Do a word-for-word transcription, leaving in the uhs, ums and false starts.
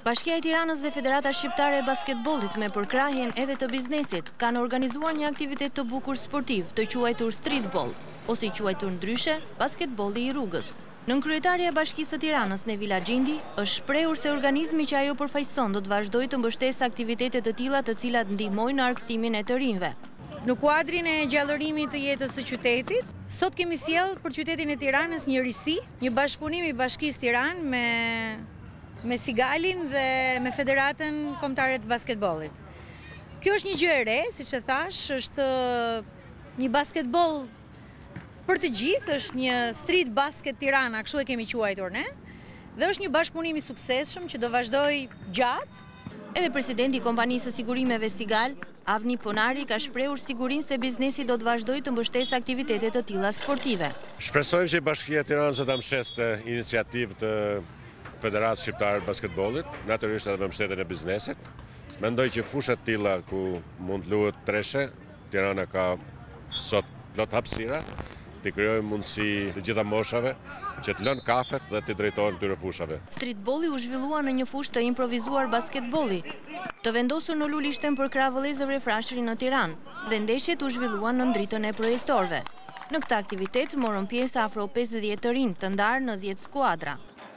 Bashkia e Tiranës dhe Federata Shqiptare e Basketbollit me përkrahjen edhe të biznesit kanë organizuar një aktivitet të bukur sportiv të quajtur streetball, ose i quajtur ndryshe basketbolli i rrugës. Nënkryetaria e Bashkisë së Tiranës, Nevila Xhindi, është shprehur se organizmi që ajo përfaqëson do të vazhdojë të mbështesë aktivitete të tilla të cilat ndihmojnë në argëtimin e të rinjve. Në kuadrin e gjallërimit të jetës së qytetit, sot kemi sjellë për qytetin e Tiranës një risi, një bashkëpunim i Bashkisë Tiranë me me Sigalin dhe me Federatën Kombëtare të Basketbollit. Kjo është një gjë e re, siç e thash, është një basketboll për të gjithë, është një street basket Tirana, kështu e kemi quajtur ne, dhe është një bashkëpunim i suksesshëm që do vazhdoj gjatë. Edhe presidenti i kompanisë së sigurimeve Sigal, Avni Ponari, ka shprehur sigurinë se biznesi do të vazhdojë të mbështesë aktivitete të tilla sportive. Shpresojmë që Bashkia e Tiranës do ta mbështesë iniciativë të Federatës Shqiptare të Basketbollit, natyrisht edhe me mbështetjen e biznesit. Mendoj që fushat të tilla ku mund të luhet treshe, Tirana ka sot plot hapësira, të krijojë mundësi të gjitha moshave që të lënë kafet dhe të drejtohen këtyre fushave. Streetbolli u zhvillua në një fushë të improvizuar basketbolli, të vendosur në Lulishten për krah vëllezërve Frashëri në Tiranë, dhe ndeshjet u zhvilluan në ndritën e projektorëve. Në këtë aktivitet morën pjesë afro pesëdhjetë të rinj të ndarë në dhjetë skuadra.